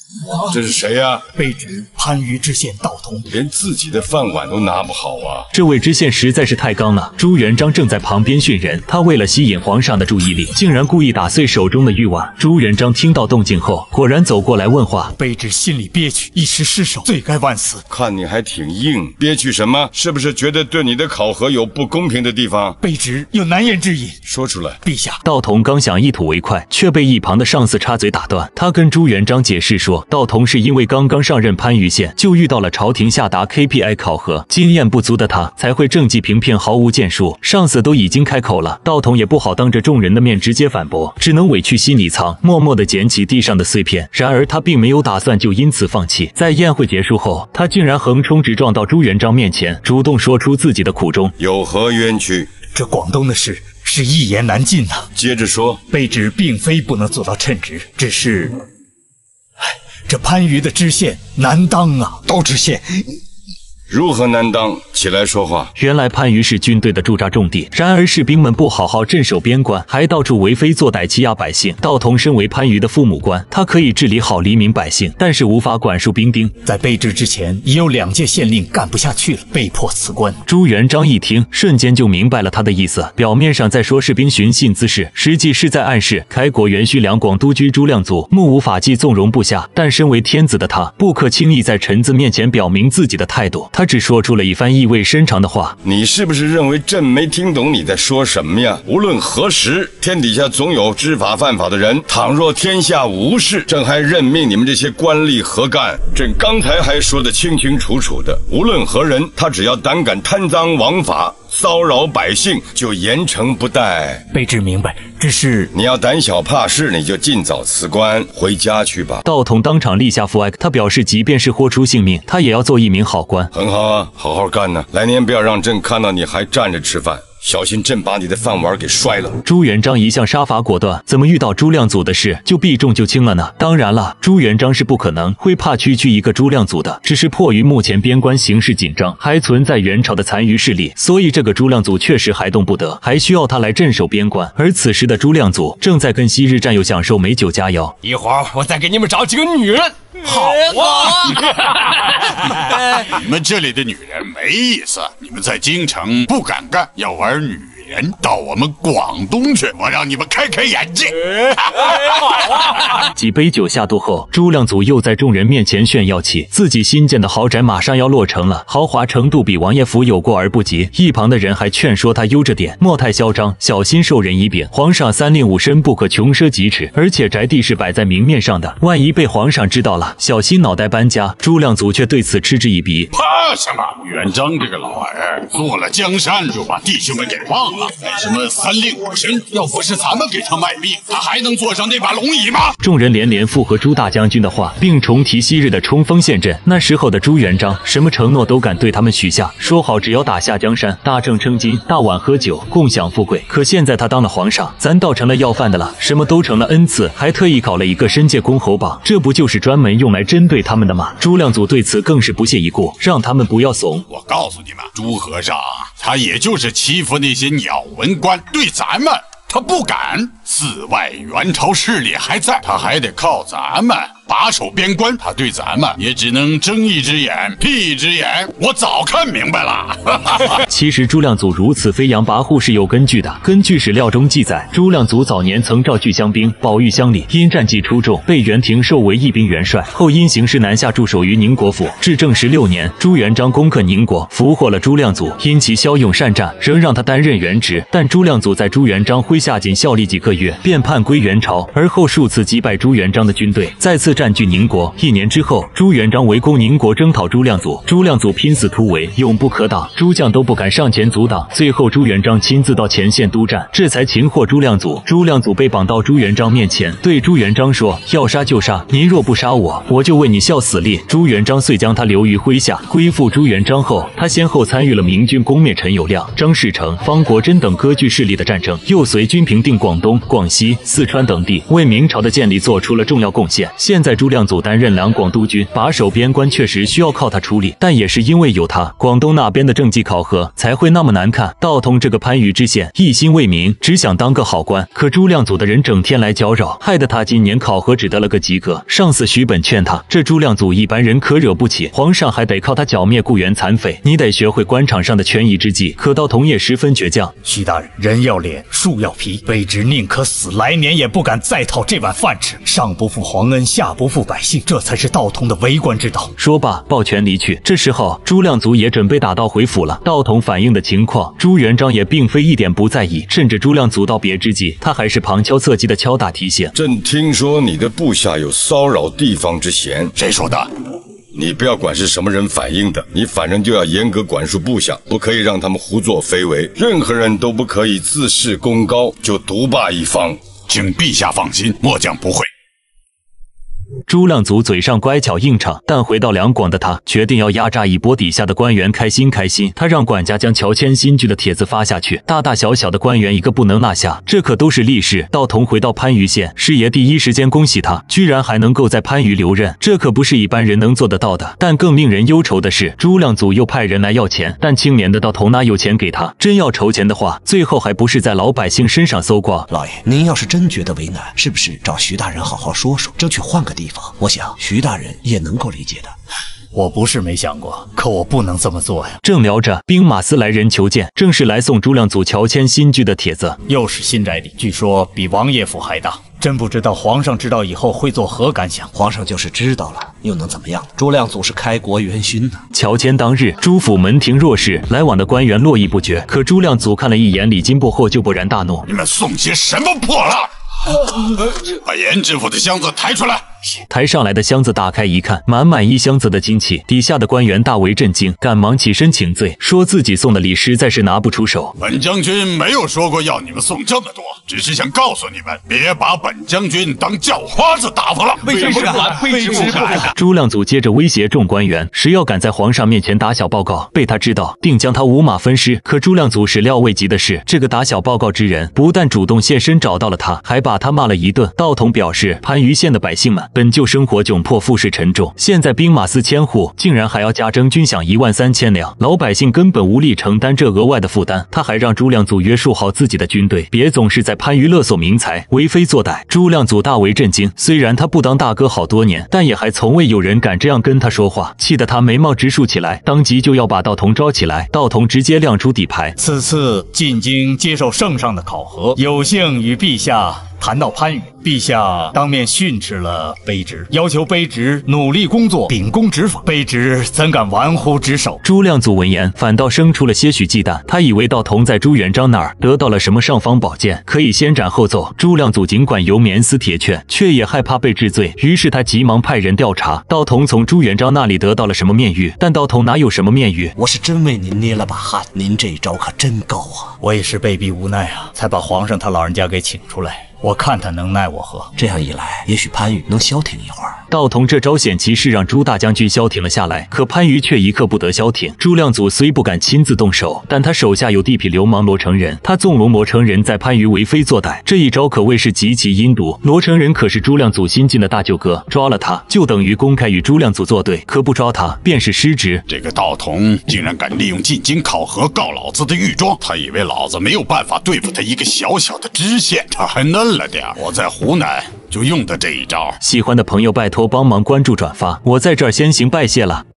这是谁呀？ 卑职番禺知县道童， 连自己的饭碗都拿不好啊！ 这位知县实在是太刚了。朱元璋正在旁边训人，他为了吸引皇上的注意力，竟然故意打碎手中的玉碗。朱元璋听到动静后，果然走过来问话。 卑职心里憋屈，一时失手，罪该万死。 看你还挺硬，憋屈什么？是不是觉得对你的考核有不公平的地方？ 卑职有难言之隐， 说出来。 陛下， 道童刚想一吐为快，却被一旁的上司插嘴打断。他跟朱元璋解释说，道童是因为刚刚上任番禺县，就遇到了朝廷下达 KPI 考核，经验不足的他才会政绩平平，毫无建树。上司都已经开口了，道童也不好当着众人的面直接反驳，只能委屈心里藏，默默地捡起地上的碎片。然而他并没有打算就因此放弃。在宴会结束后，他竟然横冲直撞到朱元璋面前，主动说出自己的苦衷。 有何冤屈？ 这广东的事是一言难尽呐。 接着说。 卑职并非不能做到称职，只是，这番禺的知县难当啊。 道知县。 如何难当？起来说话。 原来番禺是军队的驻扎重地，然而士兵们不好好镇守边关，还到处为非作歹，欺压百姓。道童身为番禺的父母官，他可以治理好黎民百姓，但是无法管束兵丁。 在卑职之前，已有2届县令干不下去了，被迫辞官。 朱元璋一听，瞬间就明白了他的意思。表面上在说士兵寻衅滋事，实际是在暗示开国元勋两广都督朱亮祖目无法纪，纵容不下。但身为天子的他，不可轻易在臣子面前表明自己的态度。他只说出了一番意味深长的话。 你是不是认为朕没听懂你在说什么呀？无论何时，天底下总有知法犯法的人。倘若天下无事，朕还任命你们这些官吏何干？朕刚才还说得清清楚楚的，无论何人，他只要胆敢贪赃枉法，骚扰百姓，就严惩不贷。 卑职明白，只是你要胆小怕事，你就尽早辞官回家去吧。 道童当场立下父爱，他表示即便是豁出性命，他也要做一名好官。 很好啊，好好干呢。来年不要让朕看到你还站着吃饭，小心朕把你的饭碗给摔了。 朱元璋一向杀伐果断，怎么遇到朱亮祖的事就避重就轻了呢？当然了，朱元璋是不可能会怕区区一个朱亮祖的，只是迫于目前边关形势紧张，还存在元朝的残余势力，所以这个朱亮祖确实还动不得，还需要他来镇守边关。而此时的朱亮祖正在跟昔日战友享受美酒佳肴。 一会儿我再给你们找几个女人。好啊！ 你们这里的女人没意思，你们在京城不敢干，要玩女人，到我们广东去，我让你们开开眼界。 几杯酒下肚后，朱亮祖又在众人面前炫耀起自己新建的豪宅马上要落成了，豪华程度比王爷府有过而不及。一旁的人还劝说他悠着点，莫太嚣张，小心受人以柄。皇上3令5申不可穷奢极侈，而且宅地是摆在明面上的，万一被皇上知道了，小心脑袋搬家。朱亮祖却对此嗤之以鼻。 怕什么？元璋这个老儿做了江山，就把弟兄们给忘了。什么3令5申，要不是咱们给他卖命，他还能坐上那把龙椅吗？ 众人连连附和朱大将军的话，并重提昔日的冲锋陷阵。那时候的朱元璋，什么承诺都敢对他们许下，说好只要打下江山，大政称金，大碗喝酒，共享富贵。可现在他当了皇上，咱倒成了要饭的了，什么都成了恩赐，还特意搞了一个申诫公侯榜，这不就是专门用来针对他们的吗？朱亮祖对此更是不屑一顾，让他们不要怂。 我告诉你们，朱和尚他也就是欺负那些鸟文官，对咱们他不敢。寺外元朝势力还在，他还得靠咱们把守边关，他对咱们也只能睁一只眼闭一只眼。我早看明白了。 其实朱亮祖如此飞扬跋扈是有根据的。根据史料中记载，朱亮祖早年曾召聚乡兵，保御乡里，因战绩出众，被元廷授为义兵元帅。后因形势南下，驻守于宁国府。至正16年，朱元璋攻克宁国，俘获了朱亮祖，因其骁勇善战，仍让他担任元职。但朱亮祖在朱元璋麾下仅效力几个月，便叛归元朝，而后数次击败朱元璋的军队，再次占据宁国。1年之后，朱元璋围攻宁国，征讨朱亮祖。朱亮祖拼死突围，永不可挡，诸将都不敢上前阻挡。最后朱元璋亲自到前线督战，这才擒获朱亮祖。朱亮祖被绑到朱元璋面前，对朱元璋说：“要杀就杀，您若不杀我，我就为你效死力。”朱元璋遂将他留于麾下。归附朱元璋后，他先后参与了明军攻灭陈友谅、张士诚、方国珍等割据势力的战争，又随军平定广东、广西、四川等地，为明朝的建立做出了重要贡献。现在在朱亮祖担任两广督军，把守边关确实需要靠他处理，但也是因为有他，广东那边的政绩考核才会那么难看。道童这个番禺知县一心为民，只想当个好官，可朱亮祖的人整天来搅扰，害得他今年考核只得了个及格。上司徐本劝他，这朱亮祖一般人可惹不起，皇上还得靠他剿灭雇员残匪，你得学会官场上的权宜之计。可道童也十分倔强， 徐大人，人要脸，树要皮，卑职宁可死，来年也不敢再讨这碗饭吃。上不负皇恩，下不负百姓，这才是道童的为官之道。 说罢，抱拳离去。这时候，朱亮祖也准备打道回府了。道童反映的情况，朱元璋也并非一点不在意，甚至朱亮祖道别之际，他还是旁敲侧击的敲打提醒： 朕听说你的部下有骚扰地方之嫌， 谁说的？ 你不要管是什么人反映的，你反正就要严格管束部下，不可以让他们胡作非为。任何人都不可以自恃功高，就独霸一方。 请陛下放心，末将不会。 朱亮祖嘴上乖巧应承，但回到两广的他决定要压榨一波底下的官员开心。他让管家将乔迁新居的帖子发下去，大大小小的官员一个不能落下，这可都是利事。道童回到番禺县，师爷第一时间恭喜他，居然还能够在番禺留任，这可不是一般人能做得到的。但更令人忧愁的是，朱亮祖又派人来要钱，但清廉的道童哪有钱给他？真要筹钱的话，最后还不是在老百姓身上搜刮？ 老爷，您要是真觉得为难，是不是找徐大人好好说说，争取换个地方？我想徐大人也能够理解的。 我不是没想过，可我不能这么做呀。 正聊着，兵马司来人求见，正是来送朱亮祖乔迁新居的帖子。 又是新宅邸，据说比王爷府还大，真不知道皇上知道以后会作何感想。 皇上就是知道了，又能怎么样？朱亮祖是开国元勋呢。 乔迁当日，朱府门庭若市，来往的官员络绎不绝。可朱亮祖看了一眼礼金簿后，就勃然大怒： 你们送些什么破烂？把严知府的箱子抬出来。 抬上来的箱子打开一看，满满一箱子的金器，底下的官员大为震惊，赶忙起身请罪，说自己送的礼实在是拿不出手。 本将军没有说过要你们送这么多，只是想告诉你们，别把本将军当叫花子打发了。 为什么不敢？为什么不敢？ 朱亮祖接着威胁众官员，谁要敢在皇上面前打小报告，被他知道，定将他五马分尸。可朱亮祖始料未及的是，这个打小报告之人不但主动现身找到了他，还把他骂了一顿。道童表示，番禺县的百姓们本就生活窘迫，赋税沉重，现在兵马司迁户竟然还要加征军饷13000两，老百姓根本无力承担这额外的负担。他还让朱亮祖约束好自己的军队，别总是在番禺勒索民财，为非作歹。朱亮祖大为震惊，虽然他不当大哥好多年，但也还从未有人敢这样跟他说话，气得他眉毛直竖起来，当即就要把道童招起来。道童直接亮出底牌： 此次进京接受圣上的考核，有幸与陛下谈到番禺，陛下当面训斥了卑职，要求卑职努力工作，秉公执法，卑职怎敢玩忽职守？ 朱亮祖闻言，反倒生出了些许忌惮。他以为道童在朱元璋那儿得到了什么尚方宝剑，可以先斩后奏。朱亮祖尽管由绵丝铁券，却也害怕被治罪，于是他急忙派人调查道童从朱元璋那里得到了什么面谕。但道童哪有什么面谕？ 我是真为您捏了把汗，您这招可真高啊！ 我也是被逼无奈啊，才把皇上他老人家给请出来。我看他能奈我何？ 这样一来，也许番禺能消停一会儿。 道童这招险棋是让朱大将军消停了下来，可番禺却一刻不得消停。朱亮祖虽不敢亲自动手，但他手下有地痞流氓罗成仁，他纵容罗成仁在番禺为非作歹，这一招可谓是极其阴毒。罗成仁可是朱亮祖新晋的大舅哥，抓了他就等于公开与朱亮祖作对，可不抓他便是失职。 这个道童竟然敢利用进京考核告老子的御庄，他以为老子没有办法对付他一个小小的知县，他还嫩了点。我在湖南就用的这一招。 喜欢的朋友拜托帮忙关注转发，我在这儿先行拜谢了。